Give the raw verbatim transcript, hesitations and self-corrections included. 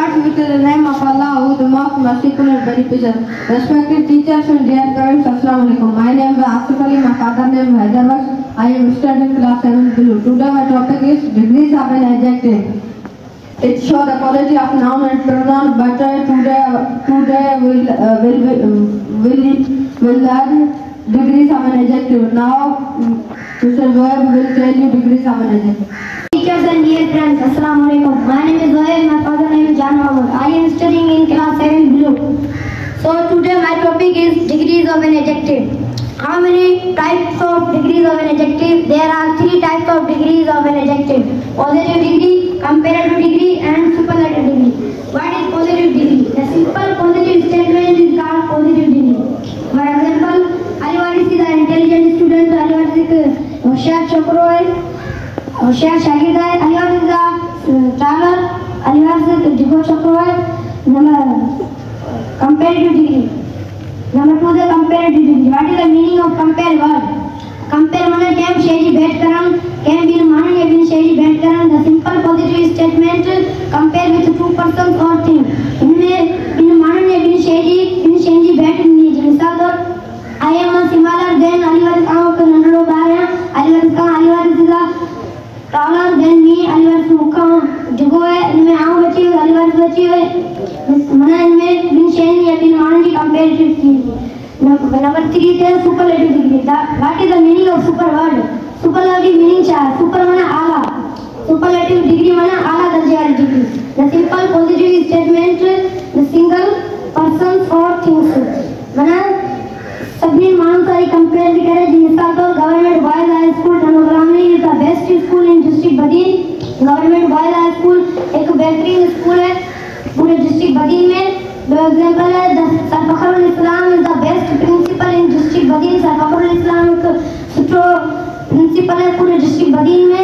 With the name of Allah, who the most merciful and beneficent. Respected teachers and dear parents, Assalamu alaikum. My name is Asif Ali, my father name is Hyderabad. I am studying class seven below. Today my topic is degrees of an adjective. It shows the quality of noun and pronoun better. Today, today will uh, will will will learn degrees of an adjective. Now, Mister Zoeb will tell you degrees of an adjective. Teachers and dear friends, Assalamu alaikum. My name is Zoeb, my father name is Jan Mahmood. I am studying in class seven below. So today my topic is degrees of an adjective. How many types of degrees of an adjective? There are three types of degrees of an adjective. Positive degree, comparative degree and superlative degree. What is positive degree? The simple positive statement is called positive degree. For example, Aliwaris is an intelligent student, Aliwaris is a Hoshiyar chokro hai, Hoshiyar shagird hai, Aliwaris is a traveler, Aliwaris is a digo chokro hai. Number comparative degree. Number two, the comparative degree. What is the meaning of compare word? Compare माने क्या शेरी बैठ करन, क्या बिन माने या बिन शेरी बैठ करन. The simple positive statement compare with two persons or things. इनमें बिन माने या बिन शेरी बिन शेरी बैठ नहीं. मिसाल दो, I am a similar than Aliwaris आँख के नंदलो बाहर. Aliwaris का Aliwaris is taller than me. Aliwaris मुक्का जगो है. इनमें आँख बची हुई, Aliwaris बची हुई. माने इनमें बिन शेरी या बिन माने की comparative degree. Number three is superlative degree. What is the meaning of super word? Superlative meaning क्या? Super माना आला. Superlative degree माना आला दर्जे वाली degree. The simple positive statement, the single persons or things. माना सभी मानव सारी compare भी करे. जिनका तो government boys high school Tanogramli is the best school in district Badin. Government boys high school एक बेहतरीन school है पूरे district Badin में. For example, the Sir Fakhrul Islam is the best principal in district Badin. Sir Fakhrul Islam एक सुठो principal है पूरे district Badin में.